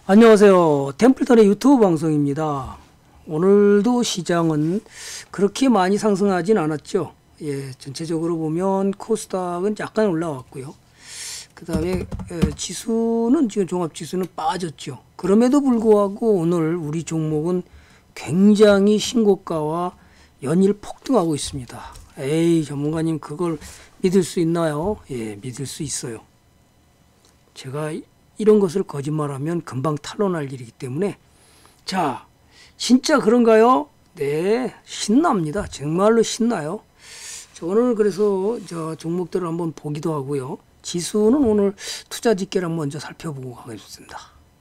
안녕하세요. 템플턴의 유튜브 방송입니다. 오늘도 시장은 그렇게 많이 상승하진 않았죠. 전체적으로 보면 코스닥은 약간 올라왔고요. 그 다음에 지수는 지금 종합지수는 빠졌죠. 그럼에도 불구하고 오늘 우리 종목은 굉장히 신고가와 연일 폭등하고 있습니다. 에이, 전문가님 그걸 믿을 수 있나요? 예, 믿을 수 있어요. 제가 이런 것을 거짓말하면 금방 탄로날 일이기 때문에. 자, 진짜 그런가요? 네, 신납니다. 정말로 신나요. 자, 오늘 그래서 종목들을 한번 보기도 하고요. 지수는 오늘 투자 집계를 먼저 살펴보고 가겠습니다.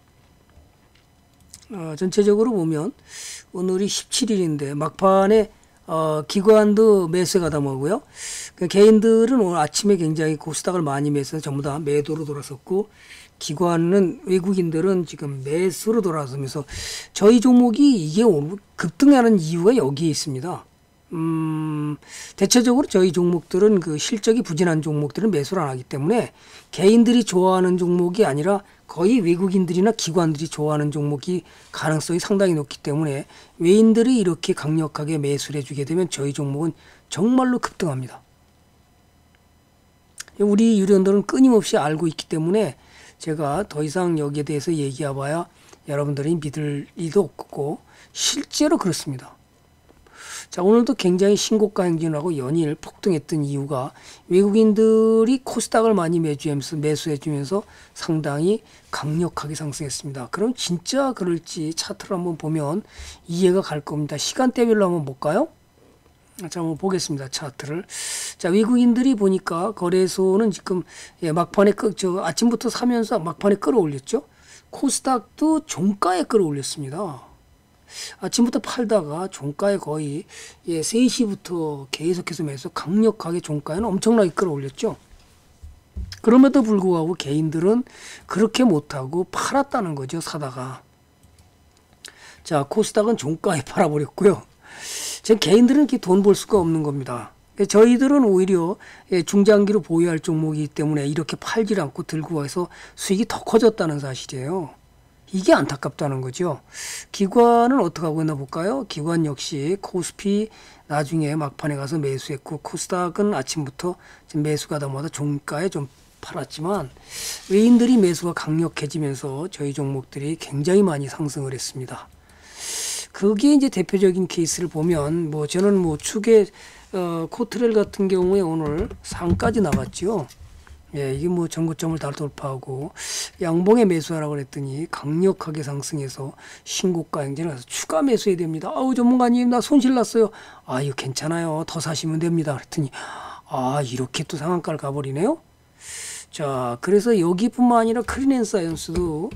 전체적으로 보면 오늘이 17일인데 막판에 기관도 매수에 가담하고요. 개인들은 오늘 아침에 굉장히 코스닥을 많이 매수해서 전부 다 매도로 돌아섰고, 기관은 외국인들은 지금 매수로 돌아서면서 저희 종목이 이게 급등하는 이유가 여기에 있습니다. 대체적으로 저희 종목들은 그 실적이 부진한 종목들은 매수를 안 하기 때문에 개인들이 좋아하는 종목이 아니라 거의 외국인들이나 기관들이 좋아하는 종목이 가능성이 상당히 높기 때문에 외인들이 이렇게 강력하게 매수를 해주게 되면 저희 종목은 정말로 급등합니다. 우리 유료원들은 끊임없이 알고 있기 때문에 제가 더 이상 여기에 대해서 얘기해봐야 여러분들이 믿을 리도 없고 실제로 그렇습니다. 자, 오늘도 굉장히 신고가 행진을 하고 연일 폭등했던 이유가 외국인들이 코스닥을 많이 매수해주면서 상당히 강력하게 상승했습니다. 그럼 진짜 그럴지 차트를 한번 보면 이해가 갈 겁니다. 시간대별로 한번 볼까요? 자, 한번 보겠습니다. 차트를. 자, 외국인들이 보니까 거래소는 지금 막판에 아침부터 사면서 막판에 끌어올렸죠. 코스닥도 종가에 끌어올렸습니다. 아침부터 팔다가 종가에 거의 3시부터 계속해서 매수 강력하게 종가에는 엄청나게 끌어올렸죠. 그럼에도 불구하고 개인들은 그렇게 못하고 팔았다는 거죠. 사다가. 자, 코스닥은 종가에 팔아버렸고요. 지금 개인들은 이렇게 돈 벌 수가 없는 겁니다. 저희들은 오히려 중장기로 보유할 종목이기 때문에 이렇게 팔질 않고 들고 와서 수익이 더 커졌다는 사실이에요. 이게 안타깝다는 거죠. 기관은 어떻게 하고 있나 볼까요? 기관 역시 코스피 나중에 막판에 가서 매수했고, 코스닥은 아침부터 지금 매수가 다마다 종가에 좀 팔았지만 외인들이 매수가 강력해지면서 저희 종목들이 굉장히 많이 상승을 했습니다. 그게 이제 대표적인 케이스를 보면 저는 축에 코트렐 같은 경우에 오늘 상까지 나갔죠. 예, 이게 전고점을 다 돌파하고 양봉에 매수하라고 그랬더니 강력하게 상승해서 신고가 행진을 해서 추가 매수해야 됩니다. 아우, 전문가님 나 손실 났어요. 아, 이거 괜찮아요. 더 사시면 됩니다. 그랬더니 이렇게 또 상한가를 가버리네요. 자, 그래서 여기뿐만 아니라 크린앤사이언스도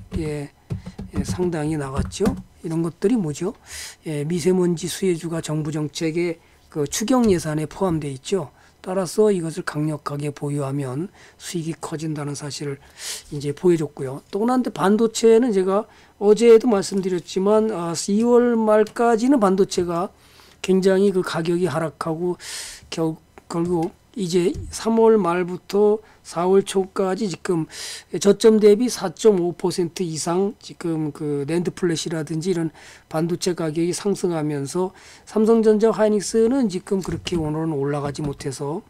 상당히 나갔죠. 이런 것들이 뭐죠? 미세먼지 수혜주가 정부 정책의 그 추경 예산에 포함되어 있죠. 따라서 이것을 강력하게 보유하면 수익이 커진다는 사실을 이제 보여줬고요. 또 하나인데 반도체는 제가 어제도 말씀드렸지만 2월 말까지는 반도체가 굉장히 그 가격이 하락하고 결국 이제 3월 말부터 4월 초까지 지금 저점 대비 4.5% 이상 지금 그 낸드 플래시라든지 이런 반도체 가격이 상승하면서 삼성전자 하이닉스는 지금 그렇게 오늘은 올라가지 못해서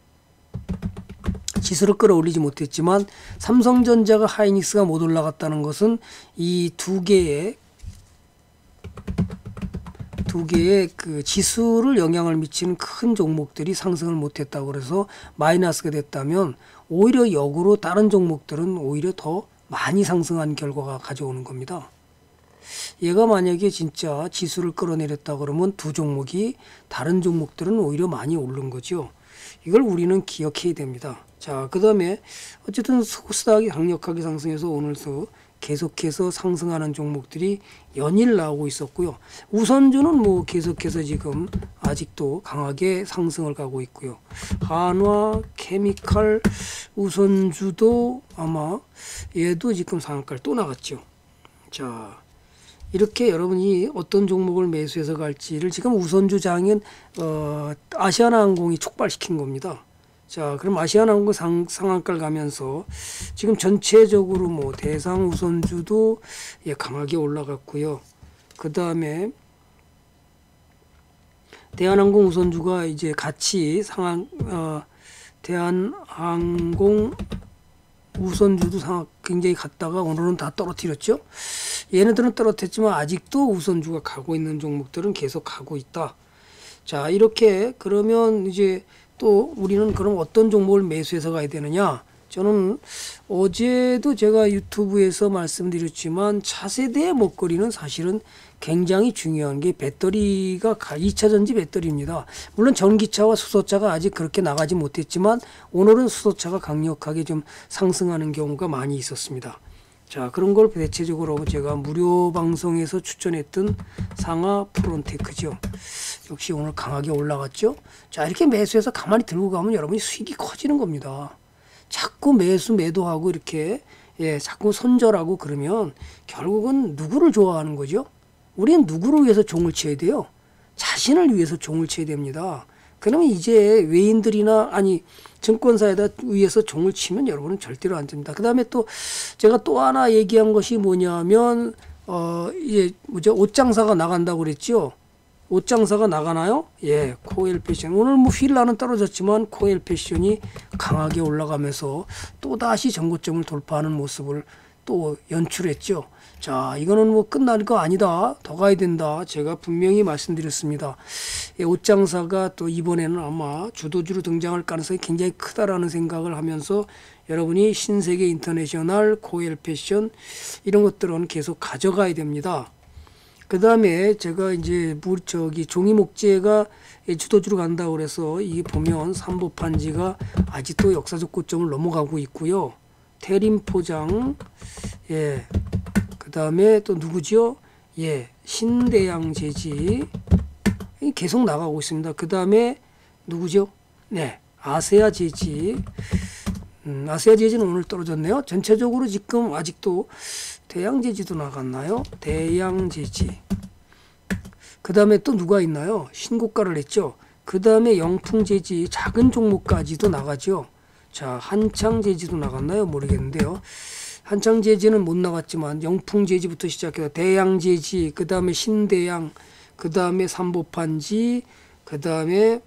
지수를 끌어올리지 못했지만, 삼성전자가 하이닉스가 못 올라갔다는 것은 이 두 개의 그 지수를 영향을 미치는 큰 종목들이 상승을 못했다고 그래서 마이너스가 됐다면, 오히려 역으로 다른 종목들은 오히려 더 많이 상승한 결과가 가져오는 겁니다. 얘가 만약에 진짜 지수를 끌어내렸다 그러면 두 종목이 다른 종목들은 오히려 많이 오른 거죠. 이걸 우리는 기억해야 됩니다. 자, 그 다음에 어쨌든 코스닥이 강력하게 상승해서 오늘도 계속해서 상승하는 종목들이 연일 나오고 있었고요. 우선주는 계속해서 지금 아직도 강하게 상승을 가고 있고요. 한화, 케미칼, 우선주도 아마 얘도 지금 상한가를 또 나갔죠. 자, 이렇게 여러분이 어떤 종목을 매수해서 갈지를 지금 우선주 장인 아시아나항공이 촉발시킨 겁니다. 자, 그럼 아시아나온거 상한가를 가면서 지금 전체적으로 뭐 대상 우선주도 예, 강하게 올라갔고요. 그 다음에 대한항공 우선주가 이제 같이 대한항공 우선주도 굉장히 갔다가 오늘은 다 떨어뜨렸죠. 얘네들은 떨어뜨렸지만 아직도 우선주가 가고 있는 종목들은 계속 가고 있다. 자, 이렇게 그러면 이제 또 우리는 그럼 어떤 종목을 매수해서 가야 되느냐? 저는 어제도 제가 유튜브에서 말씀드렸지만 차세대의 먹거리는 사실은 굉장히 중요한 게 배터리가 2차 전지 배터리입니다. 물론 전기차와 수소차가 아직 그렇게 나가지 못했지만 오늘은 수소차가 강력하게 좀 상승하는 경우가 많이 있었습니다. 자, 그런 걸 대체적으로 제가 무료 방송에서 추천했던 상하 프론테크죠. 역시 오늘 강하게 올라갔죠. 자, 이렇게 매수해서 가만히 들고 가면 여러분이 수익이 커지는 겁니다. 자꾸 매도하고 이렇게 예, 자꾸 손절하고 그러면 결국은 누구를 좋아하는 거죠? 우리는 누구를 위해서 종을 쳐야 돼요? 자신을 위해서 종을 쳐야 됩니다. 그러면 이제 외인들이나 아니 증권사에다 위해서 종을 치면 여러분은 절대로 안 됩니다. 그 다음에 또 제가 또 하나 얘기한 것이 뭐냐면 이제 옷 장사가 나간다고 그랬죠. 옷 장사가 나가나요? 예, 코엘 패션. 오늘 뭐 휠라는 떨어졌지만 코엘 패션이 강하게 올라가면서 또 다시 전고점을 돌파하는 모습을 또 연출했죠. 자, 이거는 뭐 끝날 거 아니다. 더 가야 된다. 제가 분명히 말씀드렸습니다. 예, 옷 장사가 또 이번에는 아마 주도주로 등장할 가능성이 굉장히 크다라는 생각을 하면서 여러분이 신세계 인터내셔널, 코엘 패션 이런 것들은 계속 가져가야 됩니다. 그 다음에 제가 이제 종이 목재가 주도주로 간다고 그래서 이 보면 삼보판지가 아직도 역사적 고점을 넘어가고 있고요. 태림 포장, 예. 그 다음에 또 누구죠? 예, 신대양 재지 계속 나가고 있습니다. 그 다음에 누구죠? 네, 아세아 재지. 아세아 재지는 오늘 떨어졌네요. 전체적으로 지금 아직도 대양 재지도 나갔나요? 대양 재지. 그 다음에 또 누가 있나요? 신고가를 했죠. 그 다음에 영풍 재지 작은 종목까지도 나가죠. 자, 한창 재지도 나갔나요? 모르겠는데요. 한창 재지는 못 나갔지만 영풍 재지부터 시작해서 대양 재지, 그 다음에 신대양, 그 다음에 삼보판지, 그 다음에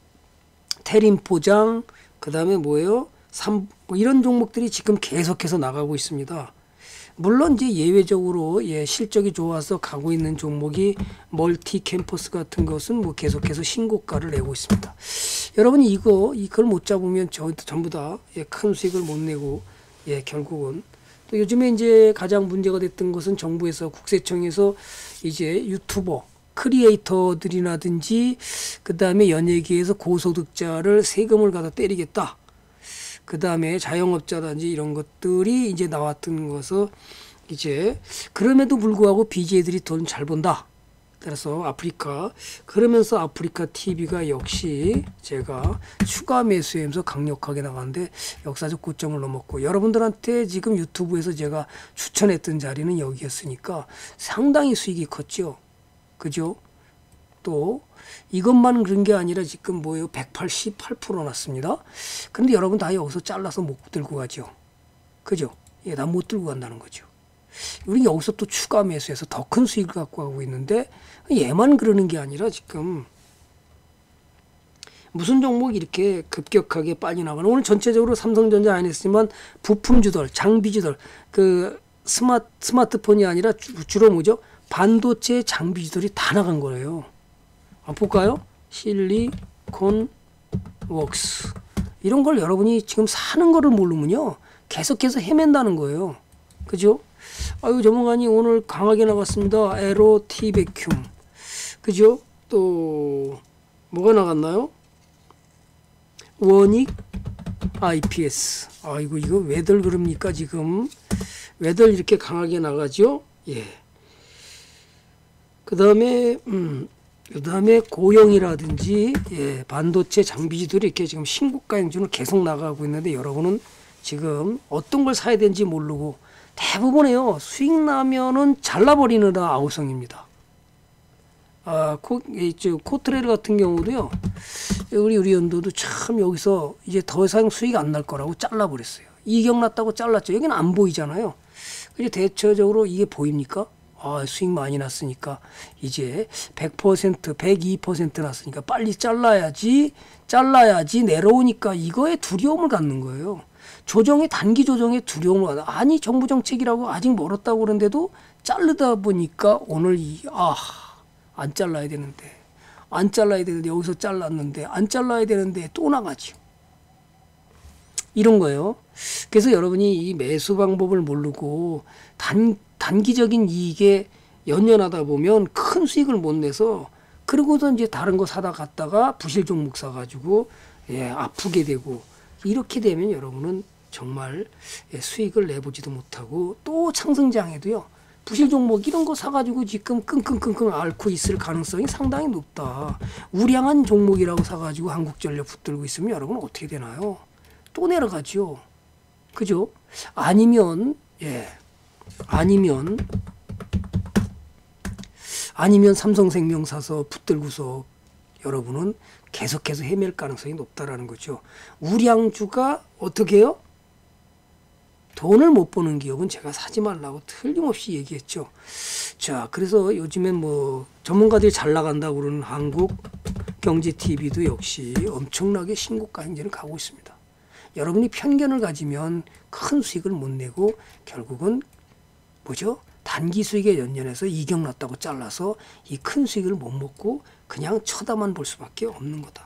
태림포장, 그 다음에 뭐예요? 이런 종목들이 지금 계속해서 나가고 있습니다. 물론 이제 예외적으로 예, 실적이 좋아서 가고 있는 종목이 멀티 캠퍼스 같은 것은 뭐 계속해서 신고가를 내고 있습니다. 여러분이 이걸 못 잡으면 전부 다 예, 큰 수익을 못 내고 예, 결국은 또 요즘에 이제 가장 문제가 됐던 것은 정부에서 국세청에서 이제 유튜버 크리에이터들이라든지 그 다음에 연예계에서 고소득자를 세금을 갖다 때리겠다. 그 다음에 자영업자든지 이런 것들이 이제 나왔던 것은 이제 그럼에도 불구하고 BJ들이 돈 잘 번다. 따라서 아프리카 그러면서 아프리카 TV가 역시 제가 추가 매수하면서 강력하게 나가는데 역사적 고점을 넘었고 여러분들한테 지금 유튜브에서 제가 추천했던 자리는 여기였으니까 상당히 수익이 컸죠. 그죠? 또 이것만 그런 게 아니라 지금 뭐예요? 188% 났습니다. 그런데 여러분 다 여기서 잘라서 못 들고 가죠. 그죠? 예, 나 못 들고 간다는 거죠. 우리 여기서 또 추가 매수해서 더 큰 수익을 갖고 가고 있는데 얘만 그러는 게 아니라 지금 무슨 종목이 이렇게 급격하게 빠져나가는 오늘 전체적으로 삼성전자 안 했지만 부품주들, 장비주들 그 스마트폰이 아니라 주로 뭐죠? 반도체 장비주들이 다 나간 거예요. 한번 볼까요? 실리콘 웍스 이런 걸 여러분이 지금 사는 거를 모르면요 계속해서 헤맨다는 거예요. 그죠? 아유 전문가님 오늘 강하게 나갔습니다. 에로 티베큐움 그죠? 또 뭐가 나갔나요? 원익 IPS 아이고 이거 왜들 그럽니까 지금 왜들 이렇게 강하게 나가죠? 예. 그 다음에 고영이라든지 예, 반도체 장비주들이 이렇게 지금 신고가 행진을 계속 나가고 있는데 여러분은 지금 어떤 걸 사야 되는지 모르고 대부분에요 수익 나면은 잘라버리느라 아우성입니다. 코트레일 같은 경우도요. 우리 연도도 참 여기서 이제 더 이상 수익 안 날 거라고 잘라버렸어요. 이격 났다고 잘랐죠. 여기는 안 보이잖아요. 이제 대체적으로 이게 보입니까? 수익 많이 났으니까 이제 100%, 102% 났으니까 빨리 잘라야지 내려오니까 이거에 두려움을 갖는 거예요. 단기 조정에 두려움을 갖는. 아니 정부 정책이라고 아직 멀었다고 그러는데도 자르다 보니까 오늘 안 잘라야 되는데 여기서 잘랐는데 안 잘라야 되는데 또 나가죠. 이런 거예요. 그래서 여러분이 이 매수 방법을 모르고 단기적인 이익에 연연하다 보면 큰 수익을 못 내서 그러고서 이제 다른 거 사다 갔다가 부실 종목 사가지고 아프게 되고 이렇게 되면 여러분은 정말 수익을 내보지도 못하고 또 상승장에도요. 부실 종목 이런 거 사가지고 지금 끙끙끙끙 앓고 있을 가능성이 상당히 높다. 우량한 종목이라고 사가지고 한국전력 붙들고 있으면 여러분 어떻게 되나요? 또 내려가죠. 그죠? 아니면 삼성생명 사서 붙들고서 여러분은 계속해서 헤맬 가능성이 높다라는 거죠. 우량주가 어떻게 해요? 돈을 못 버는 기업은 제가 사지 말라고 틀림없이 얘기했죠. 자, 그래서 요즘엔 전문가들이 잘 나간다고 그러는 한국경제TV도 역시 엄청나게 신고가 행진을 가고 있습니다. 여러분이 편견을 가지면 큰 수익을 못 내고 결국은 단기 수익에 연연해서 이격 났다고 잘라서 이 큰 수익을 못 먹고 그냥 쳐다만 볼 수밖에 없는 거다.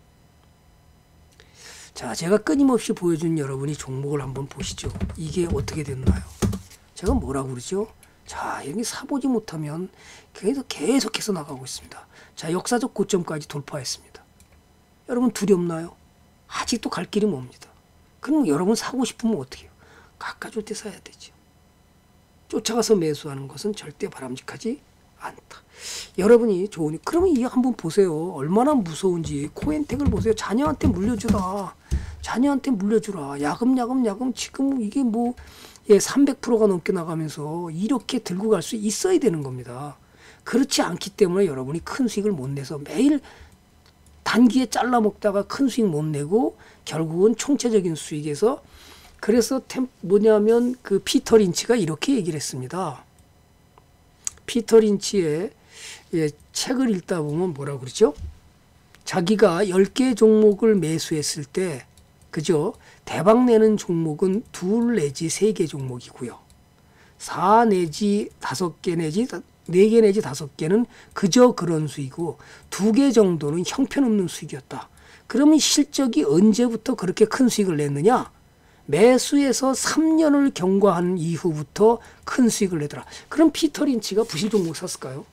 자, 제가 끊임없이 보여준 여러분이 종목을 한번 보시죠. 이게 어떻게 됐나요? 제가 뭐라고 그러죠? 자, 여기 사보지 못하면 계속해서 나가고 있습니다. 자, 역사적 고점까지 돌파했습니다. 여러분 두렵나요? 아직도 갈 길이 멉니다. 그럼 여러분 사고 싶으면 어떻게 해요? 깎아줄 때 사야 되죠. 쫓아가서 매수하는 것은 절대 바람직하지 않다. 여러분이 그러면 이거 한번 보세요. 얼마나 무서운지. 코엔텍을 보세요. 자녀한테 물려주라. 야금 지금 이게 300%가 넘게 나가면서 이렇게 들고 갈 수 있어야 되는 겁니다. 그렇지 않기 때문에 여러분이 큰 수익을 못 내서 매일 단기에 잘라 먹다가 큰 수익 못 내고 결국은 총체적인 수익에서 그래서 그 피터 린치가 이렇게 얘기를 했습니다. 피터 린치의 책을 읽다 보면 뭐라고 그러죠? 자기가 10개 종목을 매수했을 때 대박 내는 종목은 2 내지 3개 종목이고요. 4 내지 5개 내지 4개 내지 5개는 그저 그런 수익이고 2개 정도는 형편없는 수익이었다. 그러면 실적이 언제부터 그렇게 큰 수익을 냈느냐? 매수해서 3년을 경과한 이후부터 큰 수익을 내더라. 그럼 피터 린치가 부실 종목 샀을까요?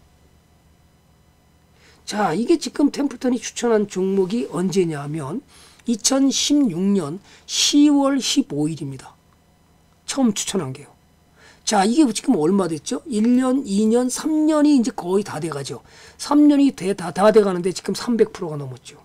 자, 이게 지금 템플턴이 추천한 종목이 언제냐면 2016년 10월 15일입니다. 처음 추천한 게요. 자, 이게 지금 얼마 됐죠? 1년, 2년, 3년이 이제 거의 다 돼가죠. 3년이 다 돼가는데 지금 300%가 넘었죠.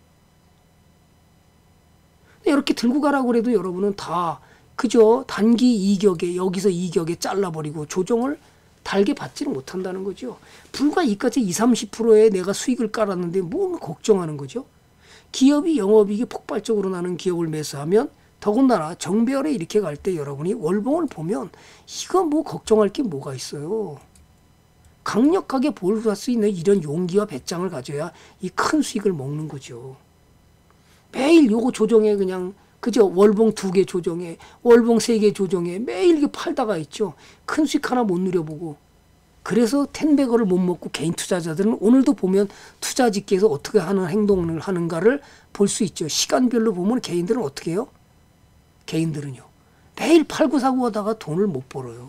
이렇게 들고 가라고 그래도 여러분은 다 단기 이격에 여기서 이격에 잘라버리고 조정을 달게 받지는 못한다는 거죠. 불과 이까지 20-30%에 내가 수익을 깔았는데 뭘 걱정하는 거죠. 기업이 영업이익이 폭발적으로 나는 기업을 매수하면 더군다나 정배열에 이렇게 갈 때 여러분이 월봉을 보면 이거 걱정할 게 뭐가 있어요. 강력하게 보유할 수 있는 이런 용기와 배짱을 가져야 이 큰 수익을 먹는 거죠. 매일 요거 조정에 그냥 월봉 2개 조정에 월봉 3개 조정에 매일 이게 팔다가 있죠. 큰 수익 하나 못 누려보고. 그래서 텐베거를 못 먹고 개인 투자자들은 오늘도 보면 투자집계에서 어떻게 하는 행동을 하는가를 볼 수 있죠. 시간별로 보면 개인들은 어떻게 해요? 개인들은요. 매일 팔고 사고 하다가 돈을 못 벌어요.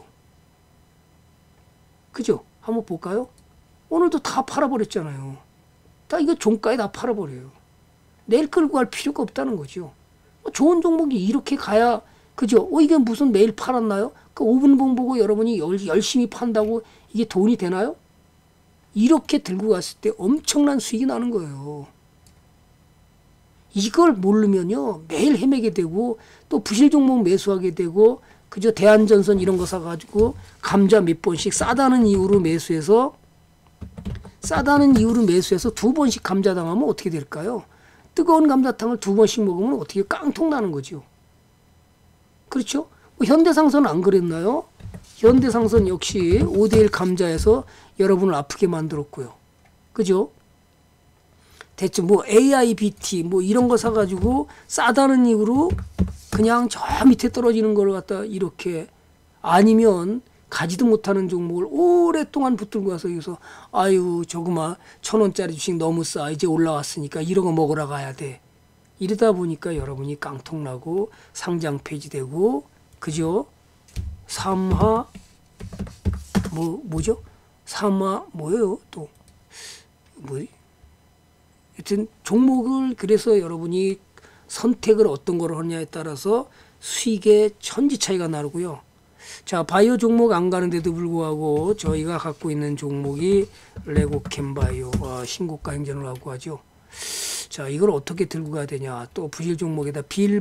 그죠? 한번 볼까요? 오늘도 다 팔아버렸잖아요. 다 이거 종가에 다 팔아버려요. 내일 끌고 갈 필요가 없다는 거죠. 좋은 종목이 이렇게 가야 그죠? 이게 무슨 매일 팔았나요? 그 5분봉 보고 여러분이 열심히 판다고 이게 돈이 되나요? 이렇게 들고 갔을 때 엄청난 수익이 나는 거예요. 이걸 모르면요 매일 헤매게 되고 또 부실 종목 매수하게 되고 대한전선 이런 거 사가지고 감자 몇 번씩 싸다는 이유로 매수해서 싸다는 이유로 매수해서 2번씩 감자당하면 어떻게 될까요? 뜨거운 감자탕을 2번씩 먹으면 어떻게 깡통 나는 거죠. 그렇죠? 현대상선은 안 그랬나요? 현대상선 역시 5대1 감자에서 여러분을 아프게 만들었고요. 그죠? 대체 뭐 AIBT 뭐 이런 거 사가지고 싸다는 이유로 그냥 저 밑에 떨어지는 걸 갖다 이렇게 아니면 가지도 못하는 종목을 오랫동안 붙들고 와서 여기서 아유 저거만 1,000원짜리 주식 너무 싸 이제 올라왔으니까 이런 거 먹으러 가야 돼. 이러다 보니까 여러분이 깡통나고 상장 폐지되고 그죠? 삼화 뭐죠? 삼화 뭐예요? 또 뭐 하여튼 종목을 그래서 여러분이 선택을 어떤 걸 하냐에 따라서 수익의 천지 차이가 나고요. 자, 바이오 종목 안 가는데도 불구하고 저희가 갖고 있는 종목이 레고캠바이오 신고가 행진을 하고 하죠. 자, 이걸 어떻게 들고 가야 되냐? 또 부실 종목에다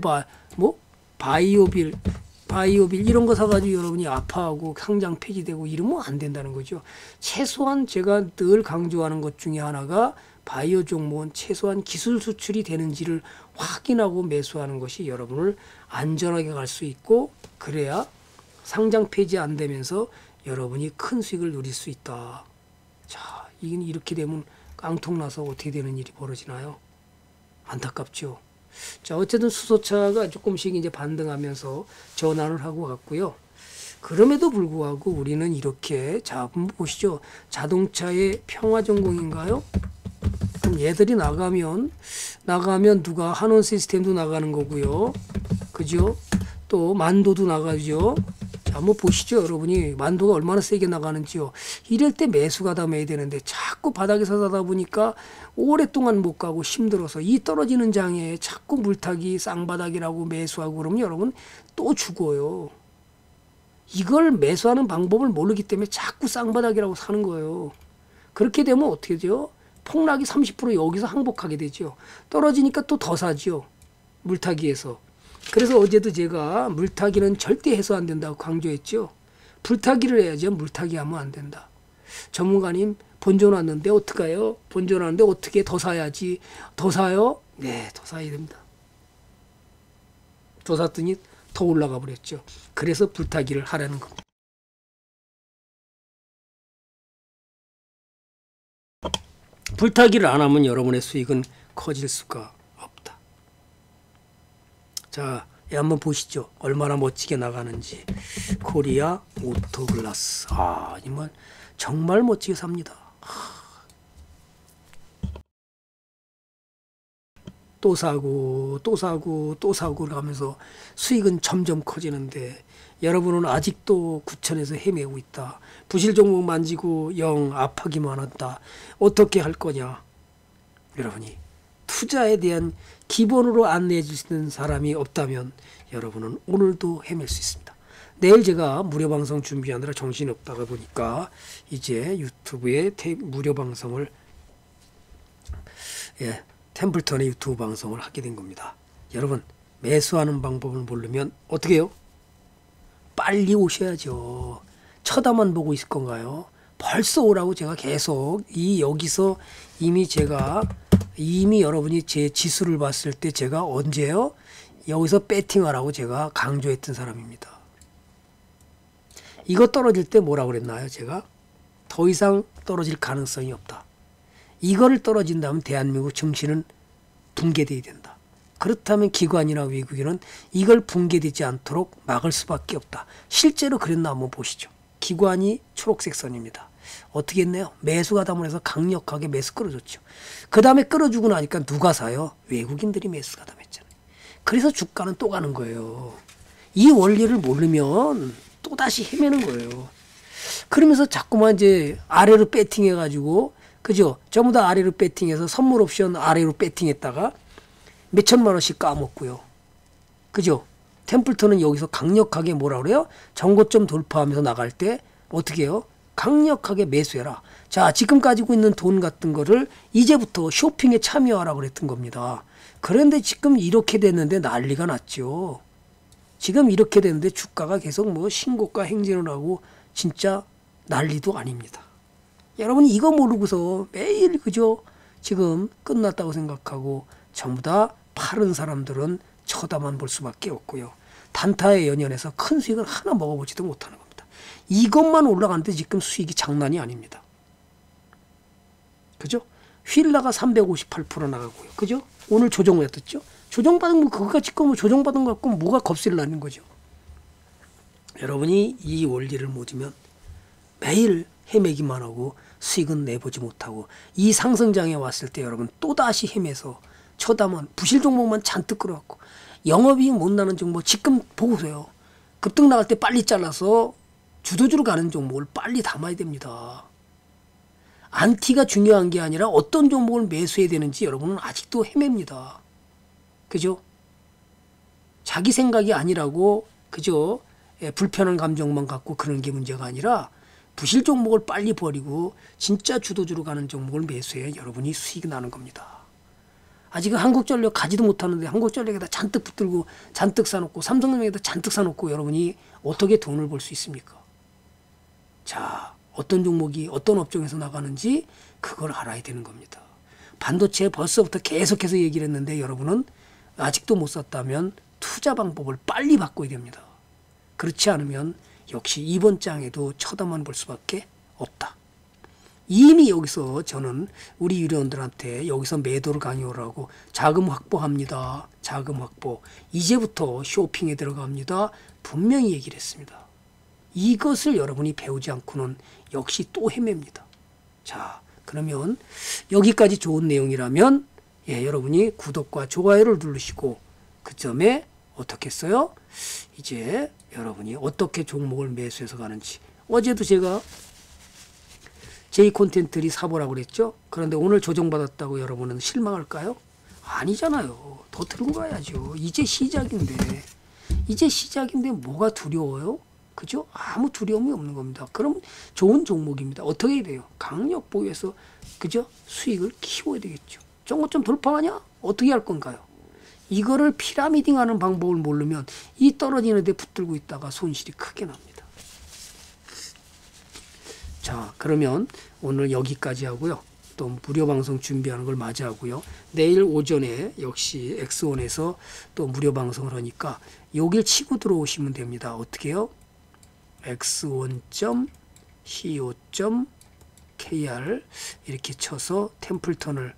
바이오빌 이런 거 사가지고 여러분이 아파하고 상장 폐지되고 이러면 안 된다는 거죠. 최소한 제가 늘 강조하는 것 중에 하나가 바이오 종목은 최소한 기술 수출이 되는지를 확인하고 매수하는 것이 여러분을 안전하게 갈 수 있고 그래야 상장 폐지 안 되면서 여러분이 큰 수익을 누릴 수 있다. 자, 이게 이렇게 되면 깡통 나서 어떻게 되는 일이 벌어지나요? 안타깝죠. 자, 어쨌든 수소차가 조금씩 이제 반등하면서 전환을 하고 갔고요. 그럼에도 불구하고 우리는 이렇게 자, 한번 보시죠. 자동차의 평화전공인가요? 그럼 얘들이 나가면 누가 한원 시스템도 나가는 거고요. 그죠? 또 만도도 나가죠. 자, 한번 보시죠. 여러분이 만도가 얼마나 세게 나가는지요. 이럴 때 매수가 담아야 되는데 자꾸 바닥에서 사다 보니까 오랫동안 못 가고 힘들어서 이 떨어지는 장에 자꾸 물타기 쌍바닥이라고 매수하고 그러면 여러분 또 죽어요. 이걸 매수하는 방법을 모르기 때문에 자꾸 쌍바닥이라고 사는 거예요. 그렇게 되면 어떻게 돼요? 폭락이 30% 여기서 항복하게 되죠. 떨어지니까 또 더 사죠. 물타기에서. 그래서 어제도 제가 물타기는 절대 해서 안 된다고 강조했죠. 불타기를 해야죠. 물타기 하면 안 된다. 전문가님 본전 왔는데 어떡해요? 본전 왔는데 어떻게 더 사야지. 더 사요? 네, 더 사야 됩니다. 더 샀더니 더 올라가 버렸죠. 그래서 불타기를 하라는 겁니다. 불타기를 안 하면 여러분의 수익은 커질 수가 없다. 자, 한번 보시죠. 얼마나 멋지게 나가는지. 코리아 오토글라스. 정말 멋지게 삽니다. 또 사고 가면서 수익은 점점 커지는데 여러분은 아직도 9천에서 헤매고 있다. 부실 종목 만지고 영 아파기만 한다. 어떻게 할 거냐? 여러분이 투자에 대한 기본으로 안내해 주시는 사람이 없다면 여러분은 오늘도 헤맬 수 있습니다. 내일 제가 무료 방송 준비하느라 정신이 없다가 보니까 이제 유튜브에 무료 방송을 템플턴의 유튜브 방송을 하게 된 겁니다. 여러분 매수하는 방법을 모르면 어떻게 해요? 빨리 오셔야죠. 쳐다만 보고 있을 건가요? 벌써 오라고 제가 계속 여기서 이미 여러분이 제 지수를 봤을 때 제가 언제요? 여기서 배팅하라고 제가 강조했던 사람입니다. 이거 떨어질 때 뭐라고 그랬나요? 제가 더 이상 떨어질 가능성이 없다. 이거를 떨어진다면 대한민국 증시는 붕괴돼야 된다. 그렇다면 기관이나 외국인은 이걸 붕괴되지 않도록 막을 수밖에 없다. 실제로 그랬나 한번 보시죠. 기관이 초록색 선입니다. 어떻게 했나요? 매수가 담원해서 강력하게 매수 끌어줬죠. 그 다음에 끌어주고 나니까 누가 사요? 외국인들이 매수가 담했잖아요. 그래서 주가는 또 가는 거예요. 이 원리를 모르면 또다시 헤매는 거예요. 그러면서 자꾸만 이제 아래로 배팅해가지고 그죠? 전부 다 아래로 배팅해서 선물 옵션 아래로 배팅했다가 몇천만 원씩 까먹고요. 그죠? 템플턴은 여기서 강력하게 뭐라 그래요? 정고점 돌파하면서 나갈 때 어떻게 해요? 강력하게 매수해라. 자, 지금 가지고 있는 돈 같은 거를 이제부터 쇼핑에 참여하라고 그랬던 겁니다. 그런데 지금 이렇게 됐는데 난리가 났죠. 지금 이렇게 됐는데 주가가 계속 뭐 신고가 행진을 하고 진짜 난리도 아닙니다. 여러분이 이거 모르고서 매일 그저 지금 끝났다고 생각하고 전부 다 파른 사람들은 쳐다만 볼 수밖에 없고요. 단타에 연연해서 큰 수익을 하나 먹어보지도 못하는 겁니다. 이것만 올라가는데 지금 수익이 장난이 아닙니다. 그죠? 휠라가 358% 나가고요. 그죠? 오늘 조정을 했었죠? 조정받은 거 그거가 지금 조정받은 거 갖고 뭐가 겁을 나는 거죠. 여러분이 이 원리를 모으면 매일 헤매기만 하고 수익은 내보지 못하고 이 상승장에 왔을 때 여러분 또다시 헤매서 쳐다만 부실 종목만 잔뜩 끌어갖고 영업이익 못 나는 종목 지금 보고서요. 급등 나갈 때 빨리 잘라서 주도주로 가는 종목을 빨리 담아야 됩니다. 안티가 중요한 게 아니라 어떤 종목을 매수해야 되는지 여러분은 아직도 헤맵니다. 그죠? 자기 생각이 아니라고 그죠? 불편한 감정만 갖고 그런 게 문제가 아니라 부실 종목을 빨리 버리고 진짜 주도주로 가는 종목을 매수해야 여러분이 수익이 나는 겁니다. 아직은 한국전력 가지도 못하는데 한국전력에다 잔뜩 붙들고 잔뜩 사놓고 삼성전력에다 잔뜩 사놓고 여러분이 어떻게 돈을 벌 수 있습니까? 자, 어떤 종목이 어떤 업종에서 나가는지 그걸 알아야 되는 겁니다. 반도체 벌써부터 계속해서 얘기를 했는데 여러분은 아직도 못 샀다면 투자 방법을 빨리 바꿔야 됩니다. 그렇지 않으면 역시 이번 장에도 쳐다만 볼 수밖에 없다. 이미 여기서 저는 우리 유료원들한테 여기서 매도를 강요를 하고 자금 확보합니다. 자금 확보. 이제부터 쇼핑에 들어갑니다. 분명히 얘기를 했습니다. 이것을 여러분이 배우지 않고는 역시 또 헤맵니다. 자, 그러면 여기까지 좋은 내용이라면 여러분이 구독과 좋아요를 누르시고 그 점에 어떻게 했어요? 이제 여러분이 어떻게 종목을 매수해서 가는지 어제도 제가 J 콘텐츠들이 사보라고 그랬죠. 그런데 오늘 조정받았다고 여러분은 실망할까요? 아니잖아요. 더 들고 가야죠. 이제 시작인데 뭐가 두려워요? 그죠? 아무 두려움이 없는 겁니다. 그럼 좋은 종목입니다. 어떻게 해야 돼요? 강력 보유해서 그죠? 수익을 키워야 되겠죠. 정고점 돌파하냐? 어떻게 할 건가요? 이거를 피라미딩하는 방법을 모르면 이 떨어지는 데 붙들고 있다가 손실이 크게 납니다. 자, 그러면 오늘 여기까지 하고요. 또 무료 방송 준비하는 걸 맞이하고요. 내일 오전에 역시 X1에서 또 무료 방송을 하니까 여길 치고 들어오시면 됩니다. 어떻게 해요? x1.co.kr 이렇게 쳐서 템플턴을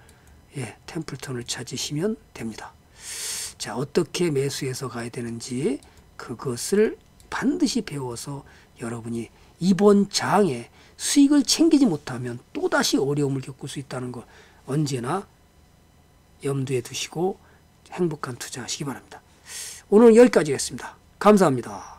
찾으시면 됩니다. 자, 어떻게 매수해서 가야 되는지 그것을 반드시 배워서 여러분이 이번 장에 수익을 챙기지 못하면 또다시 어려움을 겪을 수 있다는 거 언제나 염두에 두시고 행복한 투자하시기 바랍니다. 오늘 여기까지 하겠습니다. 감사합니다.